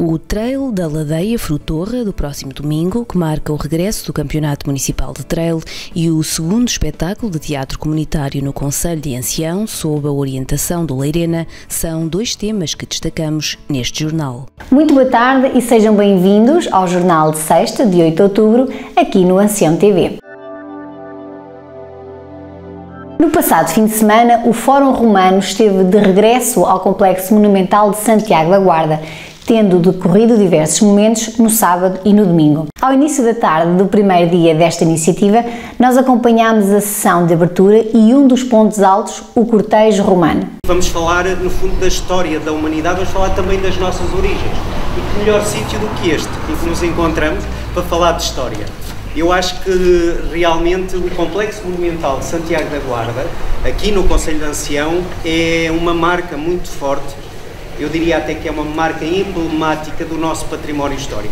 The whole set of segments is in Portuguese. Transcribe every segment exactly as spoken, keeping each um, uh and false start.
O Trail da Ladeia Frutorra, do próximo domingo, que marca o regresso do Campeonato Municipal de Trail, e o segundo espetáculo de teatro comunitário no Concelho de Ancião, sob a orientação do Leirena, são dois temas que destacamos neste jornal. Muito boa tarde e sejam bem-vindos ao Jornal de Sexta, de oito de outubro, aqui no Ancião T V. No passado fim de semana, o Fórum Romano esteve de regresso ao Complexo Monumental de Santiago da Guarda, tendo decorrido diversos momentos no sábado e no domingo. Ao início da tarde do primeiro dia desta iniciativa, nós acompanhámos a sessão de abertura e um dos pontos altos, o cortejo romano. Vamos falar, no fundo, da história da humanidade, vamos falar também das nossas origens. E que melhor sítio do que este, em que nos encontramos, para falar de história. Eu acho que realmente o Complexo Monumental de Santiago da Guarda, aqui no Concelho de Ancião, é uma marca muito forte. Eu diria até que é uma marca emblemática do nosso património histórico.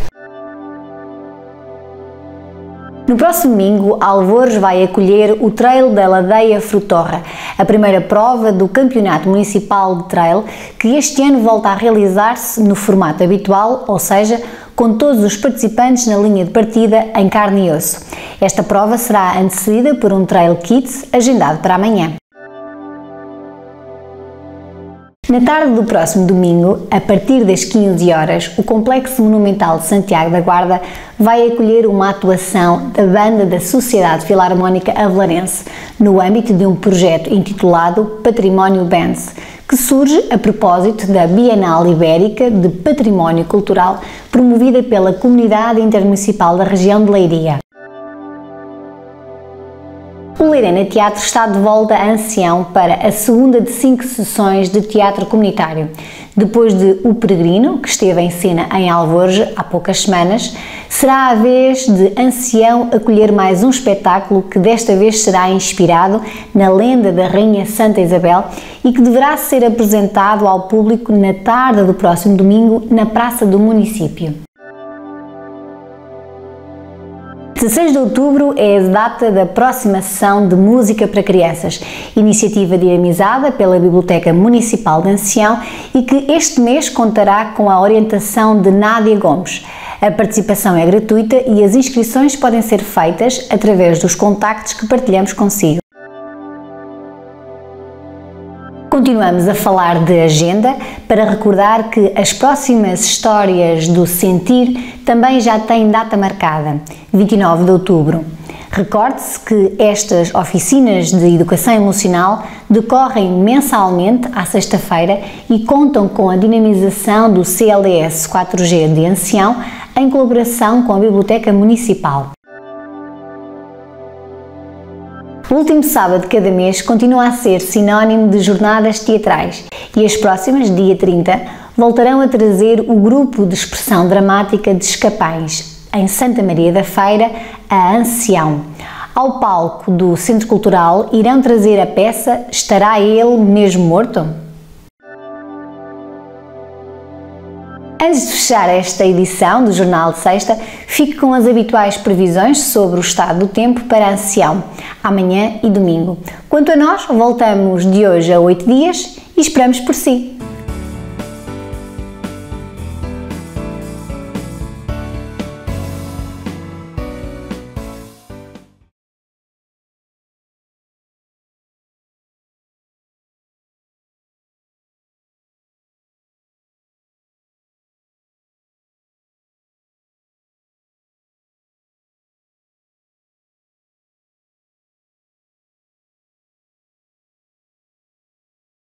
No próximo domingo, Alvores vai acolher o Trail da Ladeia Frutorra, a primeira prova do Campeonato Municipal de Trail, que este ano volta a realizar-se no formato habitual, ou seja, com todos os participantes na linha de partida em carne e osso. Esta prova será antecedida por um Trail Kids agendado para amanhã. Na tarde do próximo domingo, a partir das quinze horas, o Complexo Monumental de Santiago da Guarda vai acolher uma atuação da Banda da Sociedade Filarmónica Avelarense, no âmbito de um projeto intitulado Património Bands, que surge a propósito da Bienal Ibérica de Património Cultural, promovida pela Comunidade Intermunicipal da região de Leiria. O Leirena Teatro está de volta a Ancião para a segunda de cinco sessões de teatro comunitário. Depois de O Peregrino, que esteve em cena em Alvores há poucas semanas, será a vez de Ancião acolher mais um espetáculo que desta vez será inspirado na lenda da Rainha Santa Isabel e que deverá ser apresentado ao público na tarde do próximo domingo na Praça do Município. dezesseis de outubro é a data da próxima sessão de música para crianças, iniciativa dinamizada pela Biblioteca Municipal de Ancião e que este mês contará com a orientação de Nádia Gomes. A participação é gratuita e as inscrições podem ser feitas através dos contactos que partilhamos consigo. Continuamos a falar de agenda para recordar que as próximas histórias do Sentir também já têm data marcada, vinte e nove de outubro. Recorde-se que estas oficinas de educação emocional decorrem mensalmente à sexta-feira e contam com a dinamização do C L D S quatro G de Ancião em colaboração com a Biblioteca Municipal. O último sábado de cada mês continua a ser sinónimo de jornadas teatrais e as próximas, dia trinta, voltarão a trazer o grupo de expressão dramática de Escapães, em Santa Maria da Feira, a Ancião. Ao palco do Centro Cultural irão trazer a peça Estará Ele Mesmo Morto? Antes de fechar esta edição do Jornal de Sexta, fique com as habituais previsões sobre o estado do tempo para Ancião, amanhã e domingo. Quanto a nós, voltamos de hoje a oito dias e esperamos por si.